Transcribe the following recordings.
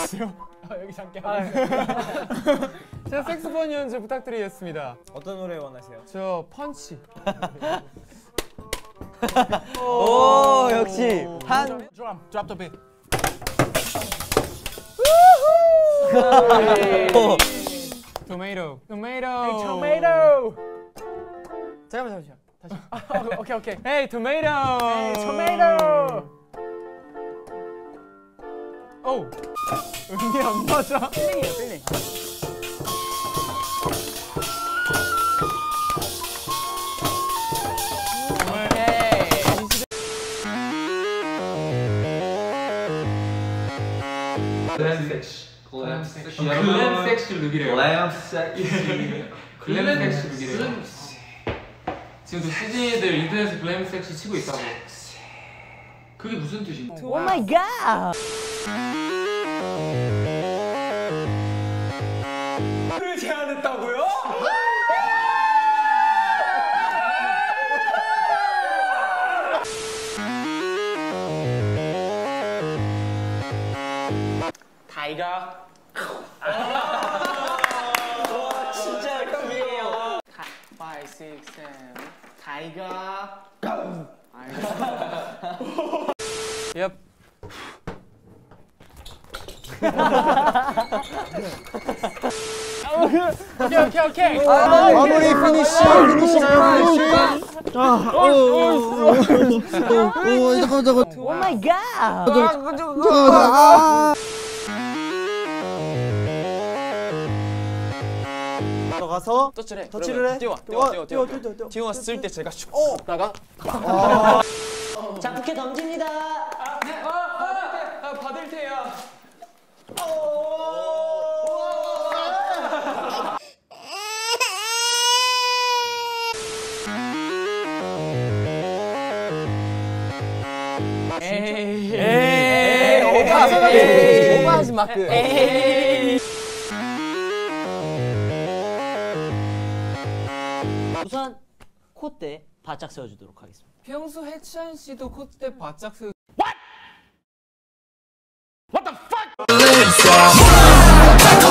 있어요? 여기 잠깐. 자, 색소폰 연주 부탁드리겠습니다. 어떤 노래 원하세요? 저 펀치. 오, 역시 한 드럼, drop the beat. 토마토, 토마토. 토마토. 잠시만. 다시. 오케이. Hey, tomato. Hey, tomato. 오, 음이 안 맞아. 필링이에요, 필링. 글램 섹시 룩이래요. 글램 섹시 룩이래요. 지금도 CJ들 인터넷에 글램 섹시 치고 있다고. 그게 무슨 뜻인지? 오 마이 갓! 를 제안했다고요? 타이거. 와, 진짜 형이에요. 5, 6, 7. 타이거. Yep. 오케이. 마무리 피니시. 오 마이 갓! 들어가서 터치를 해. 뛰어. 뛰었을 때 제가 슉 나가. 자, 부케 던집니다. 받을 테야. 에이, 오버하지 마. 우선 콧대 바짝 세워주도록 하겠습니다. 평소 해찬 씨도 콧대 바짝 세.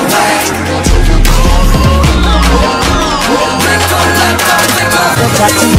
What the fuck?